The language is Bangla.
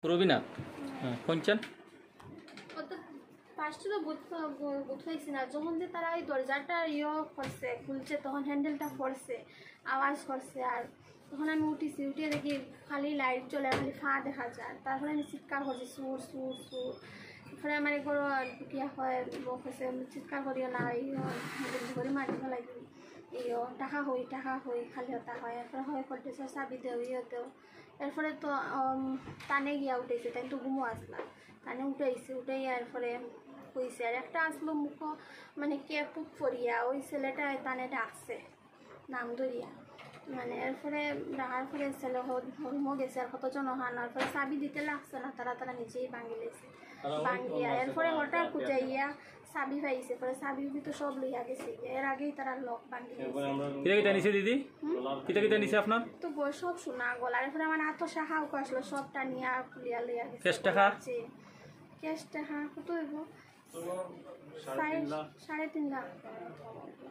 রবিনাথ কোনছেন ফার্স্টে তো বুঝাইছি না, যখন যে তারা ওই দরজাটা করছে খুলছে তখন হ্যান্ডেলটা পড়ছে, আওয়াজ করছে। আর তখন আমি উঠিয়ে দেখি খালি লাইট জ্বলে, খালি ফা দেখা যায়। তারপরে আমি চিৎকার করছি সুর সুর সুর। তারপরে আমার এগুলো ঢুকিয়া হয় বসে চিৎকার করিও না, ধরে মারি ফেলাই দিবি টাকা হই খালি হতা হয়। এরপরে হয় করতে চাবি দেও দেও। এরপরে তো টানে গিয়া উঠেছে, তাই তো ঘুমো আসলাম, টানে উঠে এরপরে হয়েছে। আর একটা আসলো মুখ মানে কে পুক পড়িয়া, ওই ছেলেটা টানে ডাকছে নাম ধরিয়া, মানে এরপরে ডাকার পরে ছেলে হরমো গেছে। আর কতজন হানার পরে চাবি দিতে লাগছে না, তারা নিজেই ভাঙি লেছে। ভাঙিয়া এরপরে হঠাৎ খুঁজাইয়া চাবি পাইছে, পরে চাবি তো সব লইয়া গেছে। এর আগেই তারা লক ভাঙি কিটা নিছে দিদি, কিটা নিছে আপনার তো সব শোনা গল। আর এরপরে আমার আত শাখাও আসলো, সবটা নিয়ে খুলিয়া লইয়া গেছে। ক্যাশ টাকা কত হইব? 3.5 লাখ।